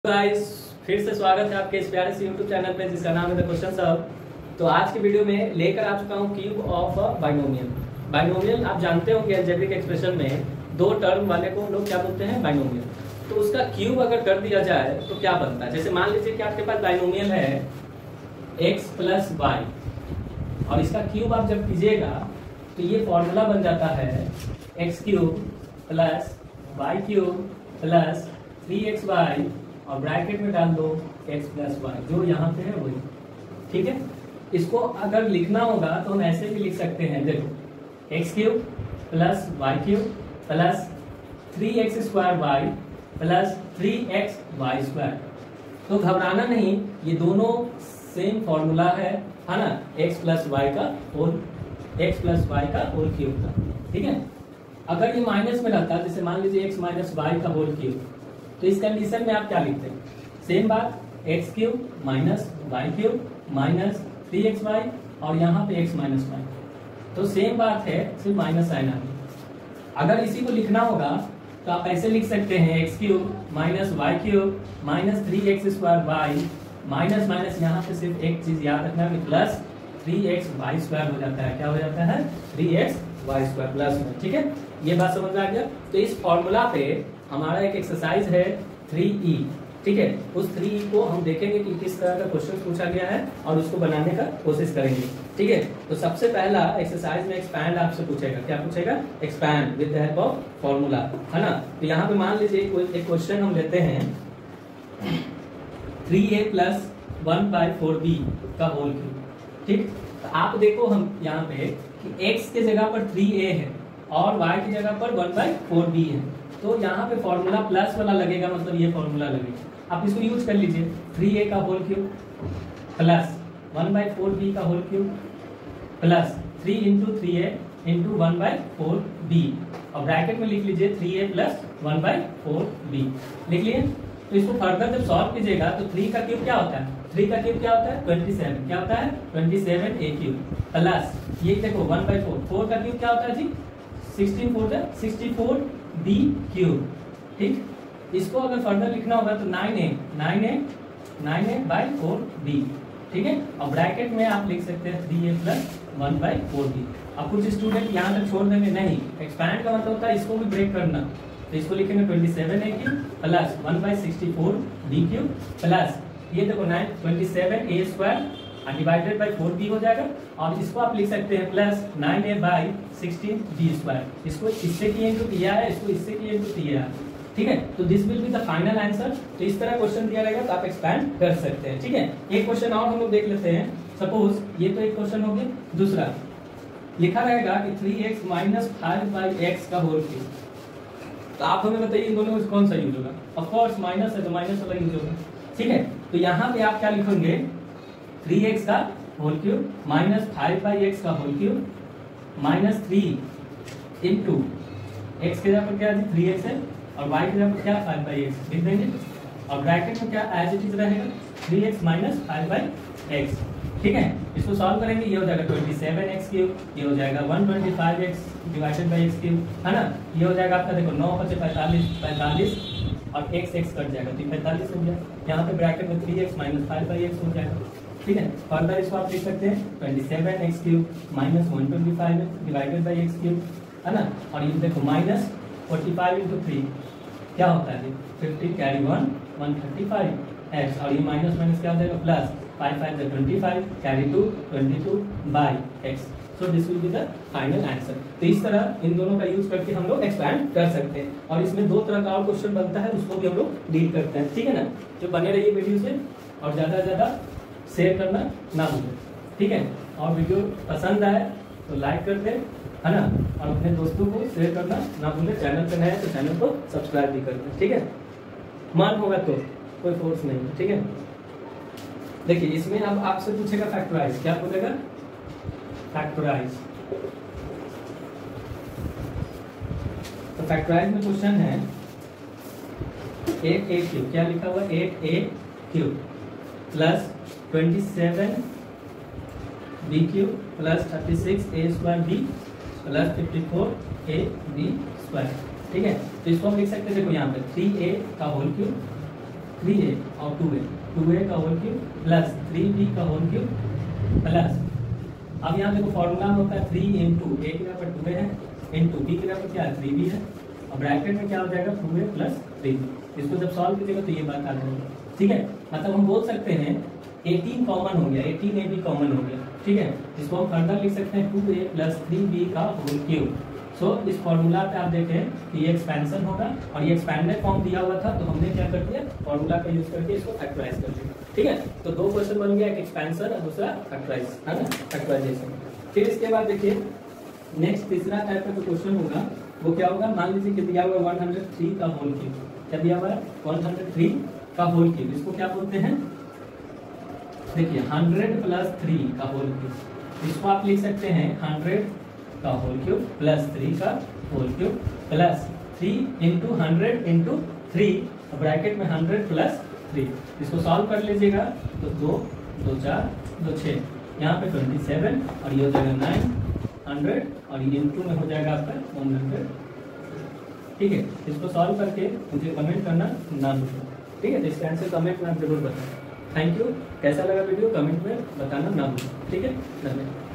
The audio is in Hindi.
गाइस, फिर से स्वागत है आपके इस प्यारे से YouTube चैनल पे जिसका नाम है द क्वेश्चन सब। तो आज के वीडियो में लेकर आ चुका हूँ क्यूब ऑफ बाइनोमियल। बाइनोमियल आप जानते हो कि अलजेब्रिक एक्सप्रेशन में दो टर्म वाले को लोग क्या बोलते हैं, बाइनोमियल। तो उसका क्यूब अगर कर दिया जाए तो क्या बनता है। जैसे मान लीजिए कि आपके पास बाइनोमियल है x प्लस वाई और इसका क्यूब आप जब कीजिएगा तो ये फॉर्मूला बन जाता है X cube plus Y cube plus 3xy और ब्रैकेट में डाल दो x प्लस वाई, जो यहाँ पे है वही। ठीक है, इसको अगर लिखना होगा तो हम ऐसे भी लिख सकते हैं, देखो X cube plus Y cube plus 3x square Y plus 3x Y square. तो घबराना नहीं, ये दोनों सेम फॉर्मूला है ना, x प्लस वाई का होल क्यूब का। ठीक है, अगर ये माइनस में रहता, जैसे मान लीजिए x माइनस वाई का होल क्यूब, तो इस कंडीशन में आप क्या लिखते हैं, सेम बात X cube minus Y cube minus 3xy और यहाँ पे x माइनस वाई, तो सेम बात है, सिर्फ माइनस साइन आ गया। अगर इसी को लिखना होगा तो आप ऐसे लिख सकते हैं X cube minus Y cube minus 3x square Y minus minus यहाँ पे सिर्फ एक चीज याद रखना है प्लस 3x वाई स्क्वायर हो जाता है। क्या हो जाता है, 3x वाई स्क्वायर प्लस में। ठीक है, ये बात समझ में आ गया। तो इस फॉर्मूला पे हमारा एक एक्सरसाइज है 3E। ठीक है, उस 3E को हम देखेंगे कि किस तरह का क्वेश्चन पूछा गया है और उसको बनाने का कोशिश करेंगे। ठीक है, तो सबसे पहला एक्सरसाइज में एक्सपैंड आपसे पूछेगा। क्या पूछेगा, expand with the help of formula, है ना। तो यहाँ पे मान लीजिए एक क्वेश्चन हम लेते हैं 3A प्लस 1/4B का होल क्यूब। ठीक, तो आप देखो हम यहाँ पे कि x के जगह पर 3A है और y की जगह पर 1/4B है, तो यहाँ पे फॉर्मूला प्लस वाला लगेगा, मतलब ये फॉर्मूला लगेगा। आप इसको यूज कर लीजिए, 3A का होल क्यूब प्लस 1/4B का whole cube plus 3 into 3A into 1/4B और ब्रैकेट में लिख लीजिए 3A प्लस 1/4B। लिख लिए। तो इसको फर्दर जब सॉल्व कीजिएगा तो 3 का क्यूब क्या होता है, 3 का क्यूब क्या होता है 27। क्या होता है 27A क्यूब प्लस ये देखो 1/4, 4 का क्यूब क्या होता है जी 64B क्यूब। ठीक, इसको अगर फर्दर लिखना होगा तो 9A/4B। ठीक है, और ब्रैकेट में आप लिख सकते हैं 3A प्लस 1/4B। अब कुछ स्टूडेंट यहाँ तक छोड़ देंगे, नहीं, एक्सपैंड का मतलब होता है इसको भी ब्रेक करना, तो इसको लिखेंगे 27A cube plus 1/64B cube plus ये देखो 27A square divided by 4B हो जाएगा और इसको आप लिख सकते हैं प्लस 9A/16B स्क्वायर। इसको इससे किए इंटू किया है, इसको इससे किए इंटू किया है। ठीक है, तो this will be the final answer. तो इस तरह क्वेश्चन दिया रहेगा तो आप एक्सपैंड कर सकते हैं। ठीक है, एक क्वेश्चन और हम लोग देख लेते हैं। सपोज ये तो एक क्वेश्चन हो गया, दूसरा लिखा रहेगा कि 3x माइनस 5/x का होल क्यूब। तो आप हमें बताइए इन दोनों में कौन सा यूज होगा। ऑफ कोर्स माइनस है तो माइनस वाला यूज होगा। ठीक है, तो यहाँ पे आप क्या लिखेंगे, 3x का होल क्यूब माइनस 5/x का whole cube minus 3 into x के जगह पर क्या है 3x है और y के जगह पर क्या 5/x लिख देंगे और ब्रैकेट में क्या एज इट इज रहेगा 3x माइनस 5/x। ठीक है, इसको सॉल्व करेंगे, ये हो जाएगा 27x क्यूब, ये हो जाएगा 125x divided by x cube, है ना। ये हो जाएगा आपका देखो 9 × 45 और x कट जाएगा तो 45 हो गया। यहाँ पे ब्रैकेट में 3x माइनस 5/x हो जाएगा। ठीक है, फर्दर इसको आप लिख सकते हैं 27x cube minus 125 divided by x cube, है ना। और ये देखो माइनस 45 इंटू 3 क्या होता है 50 कैरी 1 135x और ये माइनस माइनस क्या हो जाएगा plus 5 5 25 carry 2 22 by x। So this will be the final answer. तो इस तरह इन दोनों का यूज करके हम लोग एक्सपैंड कर सकते हैं और इसमें दो तरह का और क्वेश्चन बनता है, उसको भी हम लोग डील करते हैं। ठीक है ना, जो बने रहिए वीडियो से और ज्यादा से ज्यादा शेयर करना ना भूलें। ठीक है, और वीडियो पसंद आए तो लाइक कर दें, है ना, और अपने दोस्तों को शेयर करना ना भूलें। चैनल पे नए हैं तो चैनल को सब्सक्राइब भी कर दें। ठीक है, मन होगा तो, कोई फोर्स नहीं है। ठीक है, देखिए इसमें अब आपसे पूछेगा फैक्टराइज। क्या बोलेगा, फैक्टराइज। तो फैक्टराइज में क्वेश्चन है 8A क्यूब, क्या लिखा हुआ 8A cube plus 27B cube plus 36A square B plus 54AB square. ठीक है, तो इसको हम लिख सकते हैं, देखो यहाँ पे 3A का होल क्यूब 3a और 2a का होल क्यूब प्लस 3b का होल क्यूब प्लस, अब यहाँ देखो फॉर्मूला में होता है 3 इंटू ए की जगह पर 2a है इंटू बी की जगह पर क्या है 3b है, और ब्रैकेट में क्या हो जाएगा 2a प्लस 3b। इसको जब सॉल्व कीजिएगा तो ये बात आ जाएगी, ठीक है। मतलब हम बोल सकते हैं 18 कॉमन हो गया, 18a भी कॉमन हो गया, ठीक है। इसको हम फर्दर लिख सकते हैं 2a प्लस 3b का होल क्यूब। सो इस फॉर्मूला पे आप देखें कि ये एक्सपेंशन होगा और ये एक्सपैंडेड फॉर्म दिया हुआ था, तो हमने क्या कर दिया फॉर्मूला का यूज करके इसको फैक्टराइज कर दिया, ठीक है। तो दो क्वेश्चन बन गया, एक एक्सपेंशन और दूसरा फैक्टराइज, है ना, फैक्टराइजेशन। फिर इसके बाद देखिए नेक्स्ट तीसरा टाइप का जो क्वेश्चन होगा वो क्या होगा, मान लीजिए कि दिया हुआ 103 का होल क्यूब, क्या दिया हुआ है 103 का होल क्यूब, इसको क्या बोलते हैं, देखिए 100 प्लस 3 का होल क्यूब। इसको आप लिख सकते हैं 100 का होल क्यूब प्लस 3 का whole cube plus 3 into 100 into 3 bracket में 100 प्लस 3। इसको सॉल्व कर लीजिएगा तो 2 2 4 2 6, यहाँ पे 27 और ये हो जाएगा 900 और ये इंटू में हो जाएगा आपका 100, ठीक है। इसको सॉल्व करके मुझे कमेंट करना ना भूलें, ठीक है। तो इसका आंसर कमेंट में आप जरूर बताएं। Thank you. कैसा लगा वीडियो कमेंट में बताना ना भूलें, ठीक है। धन्यवाद।